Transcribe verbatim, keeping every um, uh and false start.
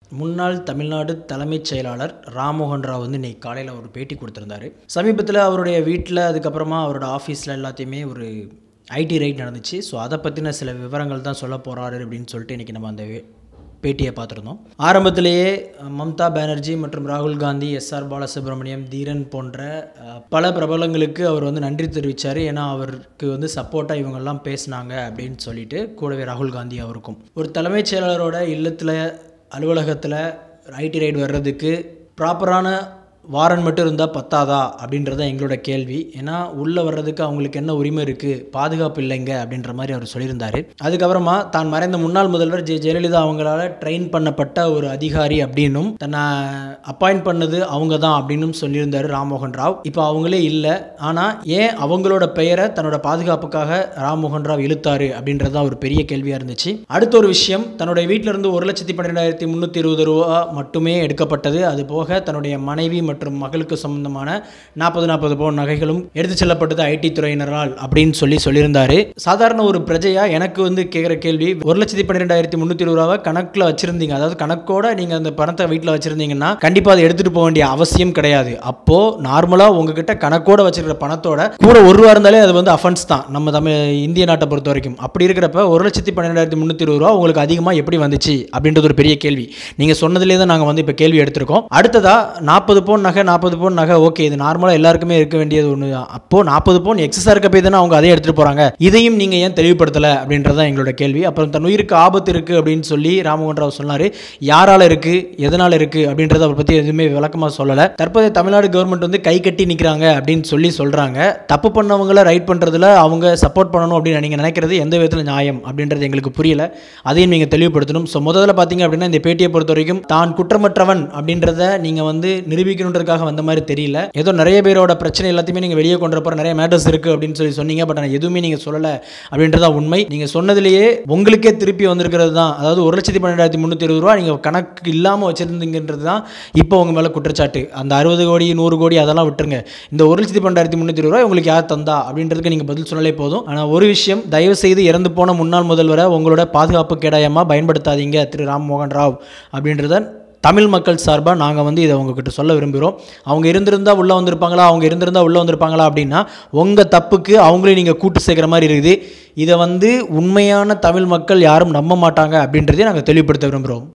முன்னாள் தமிழ்நாடு தலைமைச் செயலாளர் ராம்மோகன் ராவ் வந்து இன்னைக்கு காலையில் ஒரு பேட்டி கொடுத்துருந்தாரு. சமீபத்தில் அவருடைய வீட்டில் அதுக்கப்புறமா அவரோட ஆஃபீஸில் எல்லாத்தையுமே ஒரு ஐடி ரைட் நடந்துச்சு. ஸோ அதை பற்றின சில விவரங்கள் தான் சொல்ல போகிறாரு அப்படின்னு சொல்லிட்டு இன்றைக்கி நம்ம அந்த பேட்டியை பார்த்துருந்தோம். ஆரம்பத்திலேயே மம்தா பானர்ஜி மற்றும் ராகுல் காந்தி, எஸ் ஆர் பாலசுப்ரமணியம், தீரன் போன்ற பல பிரபலங்களுக்கு அவர் வந்து நன்றி தெரிவித்தார். ஏன்னா அவருக்கு வந்து சப்போர்ட்டாக இவங்கெல்லாம் பேசினாங்க அப்படின்னு சொல்லிட்டு, கூடவே ராகுல் காந்தி அவருக்கும் ஒரு தலைமைச் செயலாளரோட இல்லத்தில் அலுவலகத்தில் ஐடி ரைடு வர்றதுக்கு ப்ராப்பரான வாரண்ட் மட்டும் இருந்தால் பத்தாதா அப்படின்றத எங்களோட கேள்வி. ஏன்னா உள்ளே வர்றதுக்கு அவங்களுக்கு என்ன உரிமை இருக்குது, பாதுகாப்பு இல்லைங்க அப்படின்ற மாதிரி அவர் சொல்லியிருந்தார். அதுக்கப்புறமா தான் மறைந்த முன்னாள் முதல்வர் ஜெ ஜெயலலிதா அவங்களால ட்ரெயின் பண்ணப்பட்ட ஒரு அதிகாரி அப்படின்னும், தன்னை அப்பாயிண்ட் பண்ணது அவங்க தான் அப்படின்னும் சொல்லியிருந்தார் ராம்மோகன் ராவ். இப்போ அவங்களே இல்லை, ஆனால் ஏன் அவங்களோட பெயரை தன்னோட பாதுகாப்புக்காக ராம்மோகன் ராவ் இழுத்தாரு அப்படின்றது ஒரு பெரிய கேள்வியாக இருந்துச்சு. அடுத்த ஒரு விஷயம், தன்னுடைய வீட்டில் இருந்து ஒரு லட்சத்தி பன்னிரெண்டாயிரத்தி முந்நூற்றி இருபது ரூபா மட்டுமே எடுக்கப்பட்டது. அது போக தன்னுடைய மனைவி மற்றும் மகளுக்கு சம்பந்தமான நாற்பது நாற்பது பவுன் நகைகளும் எடுத்து செல்லப்பட்டது ஐடி துறையினரால் அப்படின்னு சொல்லி சொல்லியிருந்தாரு. சாதாரண ஒரு பிரஜையா எனக்கு வந்து கேட்குற கேள்வி, ஒரு லட்சத்தி பன்னிரெண்டாயிரத்தி முந்நூற்றி இருபது ரூபாவை கணக்கில் வச்சிருந்தீங்க, அதாவது கணக்கோட நீங்கள் அந்த பணத்தை வீட்டில் வச்சிருந்தீங்கன்னா கண்டிப்பாக அதை எடுத்துட்டு போக வேண்டிய அவசியம் கிடையாது. அப்போ நார்மலாக உங்ககிட்ட கணக்கோட வச்சிருக்கிற பணத்தோட கூட ஒரு ரூபா இருந்தாலே அது வந்து அஃபென்ஸ் தான் நம்ம தமிழ் இந்திய நாட்டை பொறுத்த வரைக்கும். அப்படி இருக்கிறப்ப ஒரு லட்சத்தி பன்னிரெண்டாயிரத்தி முந்நூற்றி இருபது ரூபா உங்களுக்கு அதிகமாக எப்படி வந்துச்சு அப்படின்றது ஒரு பெரிய கேள்வி. நீங்கள் சொன்னதுலேயே தான் நாங்கள் வந்து இப்போ கேள்வி எடுத்திருக்கோம். அடுத்ததா நாற்பது பவுன் நகை நாற்பது பவுன் நகை ஓகே, இது நார்மலாக எல்லாருக்குமே இருக்க வேண்டியது ஒன்று. அப்போ நாற்பது பவுன் எக்ஸஸாக இருக்க போய் தானே அவங்க அதே எடுத்துகிட்டு போகிறாங்க. இதையும் நீங்கள் ஏன் தெளிவுபடுத்தலை அப்படின்றதான் எங்களோட கேள்வி. அப்புறம் தன் உயிருக்கு ஆபத்து இருக்குது அப்படின்னு சொல்லி ராம்மோகன் ராவ் சொன்னார். யாரால் இருக்குது, எதனால் இருக்குது அப்படின்றத அவரை பற்றி எதுவுமே விளக்கமாக சொல்லலை. தற்போதைய தமிழ்நாடு கவர்மெண்ட் வந்து கை கட்டி நிற்கிறாங்க அப்படின்னு சொல்லி சொல்கிறாங்க. தப்பு பண்ணவங்களை ரைட் பண்ணுறதுல அவங்க சப்போர்ட் பண்ணணும் அப்படின்னு நீங்கள் நினைக்கிறது எந்த விதத்தில் நியாயம் அப்படின்றது எங்களுக்கு புரியல. அதையும் நீங்கள் தெளிவுபடுத்தணும். ஸோ முதல்ல பார்த்தீங்க அப்படின்னா இந்த பேட்டியை பொறுத்த வரைக்கும் தான் குற்றமற்றவன் அப்படின்றத நீங்கள் வந்து நிரூபிக்கணுன்றதுக்காக வந்த மாதிரி தெரியல. ஏதோ நிறைய பேரோட பிரச்சனை எல்லாத்தையுமே நீங்கள் வெளியே கொண்டு போகிற நிறைய மேட்டர்ஸ் இருக்குது அப்படின்னு சொல்லி சொன்னீங்க. பட் ஆனால் எதுவுமே நீங்கள் சொல்லலை அப்படின்றதா உண்மை. நீங்கள் சொன்னதுலேயே உங்களுக்கே திருப்பி வந்திருக்கிறது தான், அதாவது ஒரு லட்சத்தி பன்னெண்டாயிரத்தி முந்நூற்றி இருபது ரூபா நீங்கள் கணக்கு இல்லாமல் வச்சுருந்தீங்கன்றது தான் இப்போ உங்கள் மேலே குற்றச்சாட்டு. அந்த அறுபது கோடி நூறு கோடி அதெல்லாம் விட்டுருங்க. இந்த ஒரு லட்சத்தி பன்னெண்டாயிரத்தி முந்நூற்றி இருபது ரூபா உங்களுக்கு யார் தந்தா அப்படின்றதுக்கு நீங்கள் பதில் சொன்னாலே போதும். ஆனால் ஒரு விஷயம், தயவு செய்து இறந்து போன முன்னாள் முதல்வரை உங்களோட பாதுகாப்பு கேடயமாக பயன்படுத்தாதீங்க திரு ராம்மோகன் ராவ் அப்படின்றத தமிழ் மக்கள் சார்பாக நாங்கள் வந்து இதை உங்ககிட்ட சொல்ல விரும்புகிறோம். அவங்க இருந்திருந்தால் உள்ளே வந்திருப்பாங்களா, அவங்க இருந்திருந்தால் உள்ளே வந்திருப்பாங்களா அப்படின்னா உங்கள் தப்புக்கு அவங்களே நீங்கள் கூட்டு சேர்க்குற மாதிரி இருக்குது. இதை வந்து உண்மையான தமிழ் மக்கள் யாரும் நம்ப மாட்டாங்க அப்படின்றதே நாங்கள் தெளிவுபடுத்த விரும்புகிறோம்.